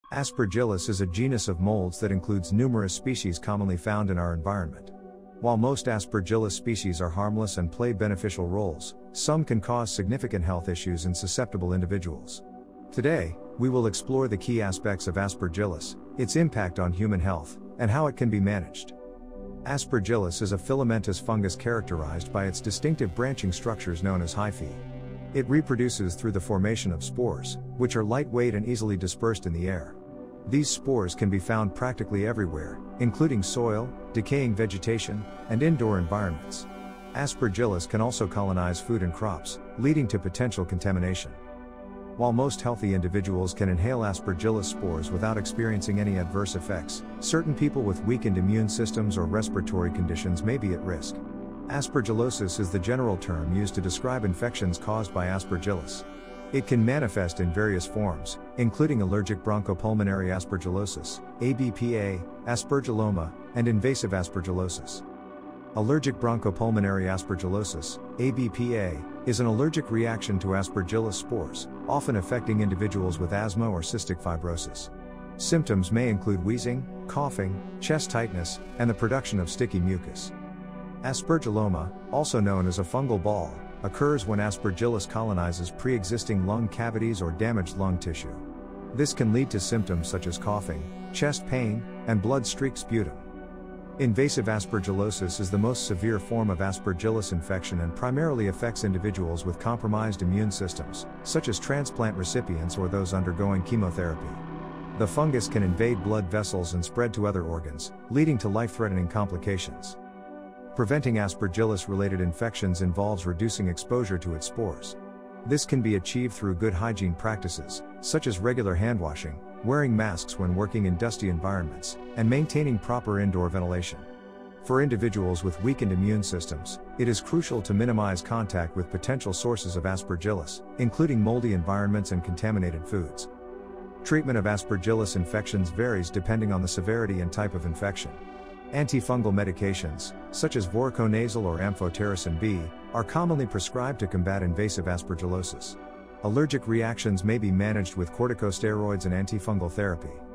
Aspergillus is a genus of molds that includes numerous species commonly found in our environment. While most Aspergillus species are harmless and play beneficial roles, some can cause significant health issues in susceptible individuals. Today, we will explore the key aspects of Aspergillus, its impact on human health, and how it can be managed. Aspergillus is a filamentous fungus characterized by its distinctive branching structures known as hyphae. It reproduces through the formation of spores, which are lightweight and easily dispersed in the air. These spores can be found practically everywhere, including soil, decaying vegetation, and indoor environments. Aspergillus can also colonize food and crops, leading to potential contamination. While most healthy individuals can inhale Aspergillus spores without experiencing any adverse effects, certain people with weakened immune systems or respiratory conditions may be at risk. Aspergillosis is the general term used to describe infections caused by Aspergillus. It can manifest in various forms, including allergic bronchopulmonary aspergillosis, ABPA, aspergilloma, and invasive aspergillosis. Allergic bronchopulmonary aspergillosis, ABPA, is an allergic reaction to Aspergillus spores, often affecting individuals with asthma or cystic fibrosis. Symptoms may include wheezing, coughing, chest tightness, and the production of sticky mucus. Aspergilloma, also known as a fungal ball, occurs when Aspergillus colonizes pre-existing lung cavities or damaged lung tissue. This can lead to symptoms such as coughing, chest pain, and blood-streaked sputum. Invasive aspergillosis is the most severe form of Aspergillus infection and primarily affects individuals with compromised immune systems, such as transplant recipients or those undergoing chemotherapy. The fungus can invade blood vessels and spread to other organs, leading to life-threatening complications. Preventing Aspergillus-related infections involves reducing exposure to its spores. This can be achieved through good hygiene practices, such as regular hand washing, wearing masks when working in dusty environments, and maintaining proper indoor ventilation. For individuals with weakened immune systems, it is crucial to minimize contact with potential sources of Aspergillus, including moldy environments and contaminated foods. Treatment of Aspergillus infections varies depending on the severity and type of infection. Antifungal medications, such as voriconazole or amphotericin B, are commonly prescribed to combat invasive aspergillosis. Allergic reactions may be managed with corticosteroids and antifungal therapy.